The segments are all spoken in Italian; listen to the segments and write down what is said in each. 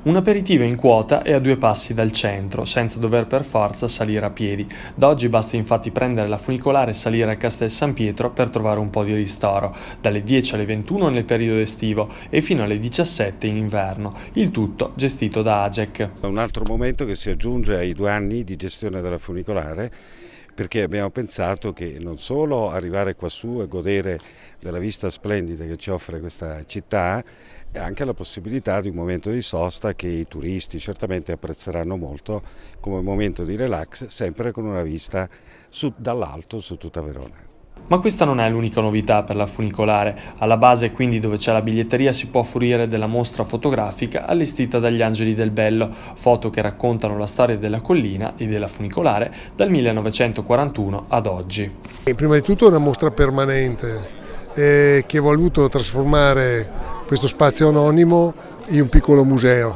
Un aperitivo in quota e a 2 passi dal centro, senza dover per forza salire a piedi. Da oggi basta infatti prendere la funicolare e salire a Castel San Pietro per trovare un po' di ristoro, dalle 10 alle 21 nel periodo estivo e fino alle 17 in inverno, il tutto gestito da AGEC. Un altro momento che si aggiunge ai 2 anni di gestione della funicolare, perché abbiamo pensato che non solo arrivare quassù e godere della vista splendida che ci offre questa città, e anche la possibilità di un momento di sosta che i turisti certamente apprezzeranno molto come momento di relax, sempre con una vista dall'alto su tutta Verona. Ma questa non è l'unica novità per la funicolare. Alla base, quindi, dove c'è la biglietteria, si può fruire della mostra fotografica allestita dagli Angeli del Bello, foto che raccontano la storia della collina e della funicolare dal 1941 ad oggi. Prima di tutto è una mostra permanente che ha voluto trasformare questo spazio anonimo in un piccolo museo.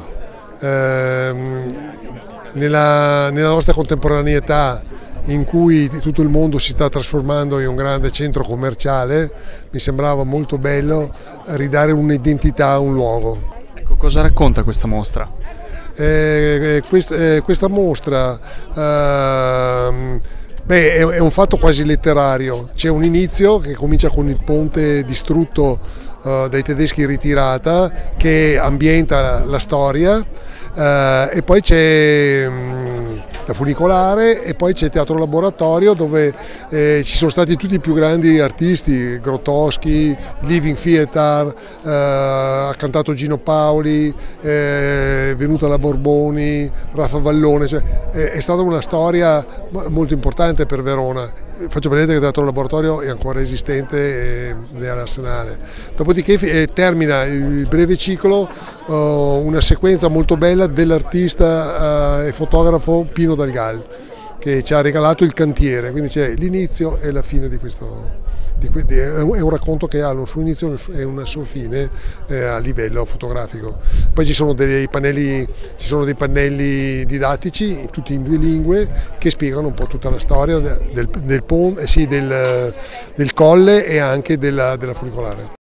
Nella nostra contemporaneità, in cui tutto il mondo si sta trasformando in un grande centro commerciale, mi sembrava molto bello ridare un'identità a un luogo. Ecco, cosa racconta questa mostra? Questa mostra è un fatto quasi letterario. C'è un inizio che comincia con il ponte distrutto dai tedeschi in ritirata, che ambienta la storia, e poi c'è la funicolare e poi c'è il teatro laboratorio, dove ci sono stati tutti i più grandi artisti, Grotowski, Living Theater, ha cantato Gino Paoli, è venuta la Borboni, Raffa Vallone, cioè, è stata una storia molto importante per Verona. Faccio presente che il teatro laboratorio è ancora esistente ed è all'Arsenale. Dopodiché termina il breve ciclo una sequenza molto bella dell'artista e fotografo Pino Dal Gal, che ci ha regalato Il cantiere, quindi c'è l'inizio e la fine di questo. È un racconto che ha un suo inizio e una sua fine a livello fotografico. Poi ci sono dei pannelli didattici, tutti in 2 lingue, che spiegano un po' tutta la storia del colle e anche della funicolare.